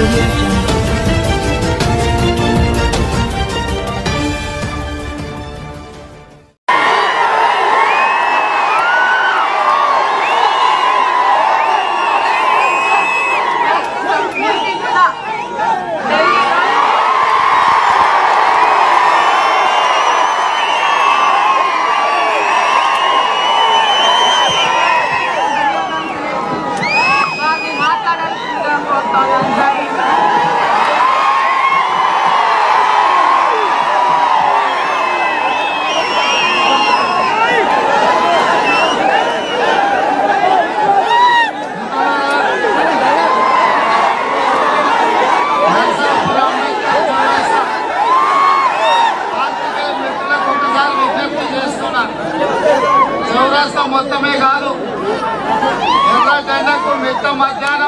మొత్తమే కాదు ఎర్రజెండకు మిట్ట మధ్యాహ్నం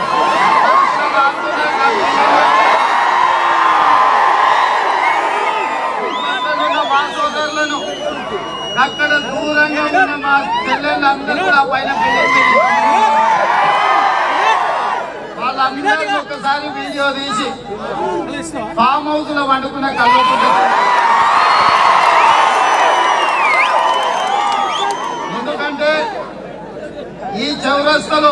మా సోదరులను అక్కడ దూరంగా ఉన్న మా చెల్లెళ్ళందరూ కూడా పైన వాళ్ళందరినీ ఒక్కసారి వీడియో తీసి ఫామ్ హౌస్ లో వండుకున్న కళ్ళు. ఎందుకంటే ఈ చౌరస్తలో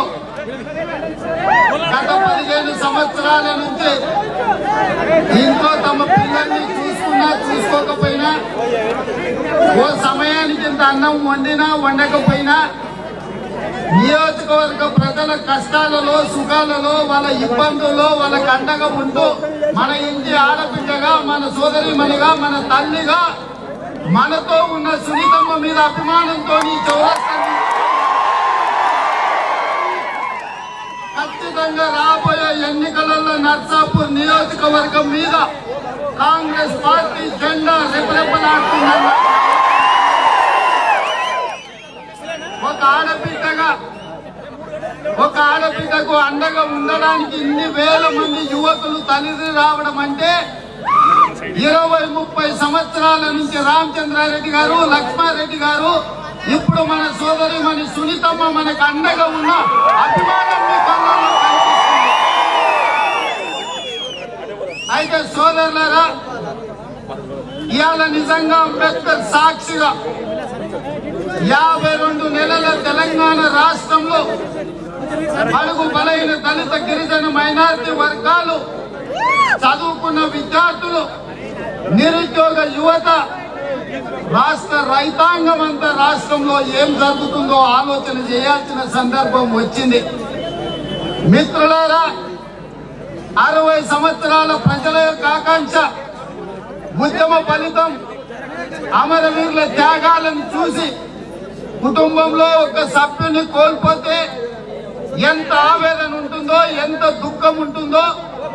గత 15 సంవత్సరాల నుంచి ఇంట్లో తమ పిల్లల్ని చూసుకున్నా చూసుకోకపోయినా ఓ సమయానికి ఇంత అన్నం వండినా వండకపోయినా నియోజకవర్గ ప్రజల కష్టాలలో సుఖాలలో వాళ్ళ ఇబ్బందుల్లో వాళ్ళకి అండగా ఉంటూ మన ఇంటి ఆడబిడ్డగా మన సోదరిమణిగా మన తల్లిగా మనతో ఉన్న సునీతమ్మ మీద అభిమానంతో ఈ చౌరస్తాన్ని ఖచ్చితంగా రాబోయే ఎన్నికలలో నర్సాపూర్ నియోజకవర్గం మీద కాంగ్రెస్ పార్టీ జెండా రెపరెపలాడుతుందన్న ఒక ఆడబిడ్డకు అండగా ఉండడానికి ఇన్ని వేల మంది యువకులు తల్లి రావడం అంటే 20-30 సంవత్సరాల నుంచి రామచంద్రారెడ్డి గారు లక్ష్మారెడ్డి గారు ఇప్పుడు మన సోదరిమణి సునీతమ్మ మనకు అండగా ఉన్న అభిమానం మీ కళ్ళలో కనిపిస్తుంది. అయితే సోదరులారా, ఇవాళ నిజంగా అంబేద్కర్ సాక్షిగా 52 నెలల తెలంగాణ రాష్ట్రంలో బడుగు బలైన దళిత గిరిజన మైనారిటీ వర్గాలు, చదువుకున్న విద్యార్థులు, నిరుద్యోగ యువత, రాష్ట్ర రైతాంగం అంతా రాష్ట్రంలో ఏం జరుగుతుందో ఆలోచన చేయాల్సిన సందర్భం వచ్చింది. మిత్రులారా, 60 సంవత్సరాల ప్రజల యొక్క ఆకాంక్ష, ఉద్యమ ఫలితం, అమరవీరుల త్యాగాలను చూసి కుటుంబంలో ఒక సభ్యుని కోల్పోతే ఎంత ఆవేదన ఉంటుందో, ఎంత దుఃఖం ఉంటుందో,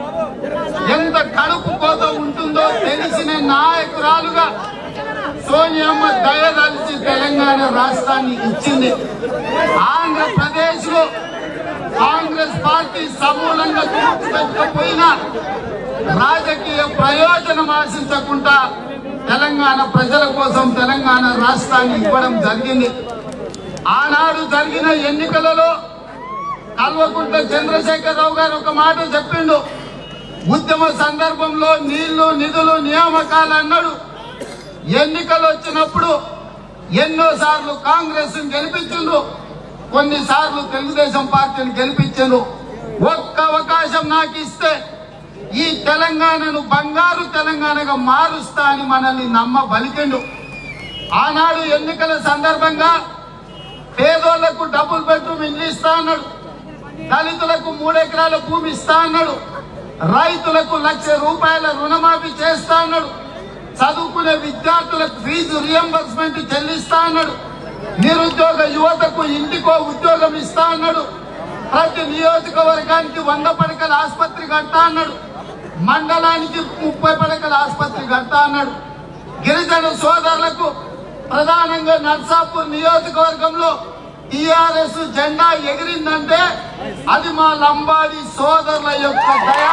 ఎంత కడుపు కోత ఉంటుందో తెలిసిన నాయకురాలుగా సోనియమ్మ దయదలిచి తెలంగాణ రాష్ట్రాన్ని ఇచ్చింది. ఆంధ్రప్రదేశ్ లో కాంగ్రెస్ పార్టీ సమూలంగా చూపించకపోయినా రాజకీయ ప్రయోజనం ఆశించకుండా తెలంగాణ ప్రజల కోసం తెలంగాణ రాష్ట్రాన్ని ఇవ్వడం జరిగింది. ఆనాడు జరిగిన ఎన్నికలలో కల్వకుంట్ల చంద్రశేఖరరావు గారు ఒక మాట చెప్పిండు. ఉద్యమ సందర్భంలో నీళ్లు నిధులు నియామకాలు అన్నాడు. ఎన్నికలు వచ్చినప్పుడు ఎన్నోసార్లు కాంగ్రెస్ గెలిపించిండ్రు, కొన్నిసార్లు తెలుగుదేశం పార్టీని గెలిపించిండ్రు. ఒక్క అవకాశం నాకు ఇస్తే ఈ తెలంగాణను బంగారు తెలంగాణగా మారుస్తా అని మనల్ని నమ్మబలికిండు. ఆనాడు ఎన్నికల సందర్భంగా పేదోళ్లకు డబుల్ బెడ్రూమ్ ఇల్లు ఇస్తా అన్నాడు, దళితులకు 3 ఎకరాల భూమి ఇస్తా అన్నాడు, రైతులకు ₹1,00,000 రుణమాఫీ చేస్తా అన్నాడు, చదువుకునే విద్యార్థులకు ఫీజు రియంబర్స్మెంట్ చెల్లిస్తా అన్నాడు, నిరుద్యోగ యువతకు ఇంటికో ఉద్యోగం ఇస్తా అన్నాడు, ప్రతి నియోజకవర్గానికి 100 పడకల ఆసుపత్రి కడతా అన్నాడు, మండలానికి 30 పడకల ఆసుపత్రి కడతా అన్నాడు. గిరిజన సోదరులకు ప్రధానంగా నర్సాపూర్ నియోజకవర్గంలో టీఆర్ఎస్ జెండా ఎగిరిందంటే అది మా లంబాడి సోదరుల యొక్క దయా.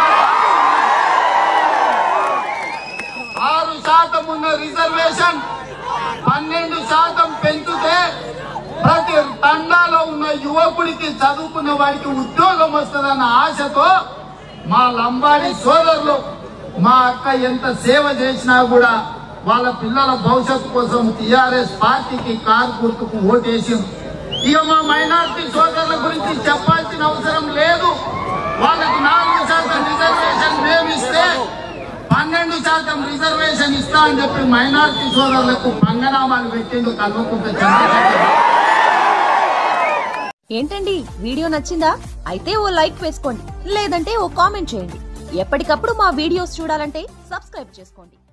6% ఉన్న రిజర్వేషన్ 12% పెంచితే ప్రతి తండాలో ఉన్న యువకుడికి, చదువుకున్న వాడికి ఉద్యోగం వస్తుందన్న ఆశతో మా లంబాడి సోదరులు మా అక్క ఎంత సేవ చేసినా కూడా వాళ్ళ పిల్లల భవిష్యత్తు కోసం టీఆర్ఎస్ పార్టీకి కారు గుర్తుకు ఓటేసింది. ఇక మా మైనార్టీ సోదరుల గురించి చెప్పాల్సిన అవసరం లేదు. వాళ్ళకి 4% రిజర్వేషన్ మేమిస్తే 12% రిజర్వేషన్ ఇస్తా అని చెప్పి మైనార్టీ సోదరులకు పంగనామాలు పెట్టిండు కల్వకుంట్ల చంద్రశేఖర్. ఏంటండి వీడియో నచ్చిందా? అయితే ఓ లైక్ వేసుకోండి, లేదంటే ఓ కామెంట్ చేయండి. ఎప్పటికప్పుడు మా వీడియోస్ చూడాలంటే సబ్స్క్రైబ్ చేసుకోండి.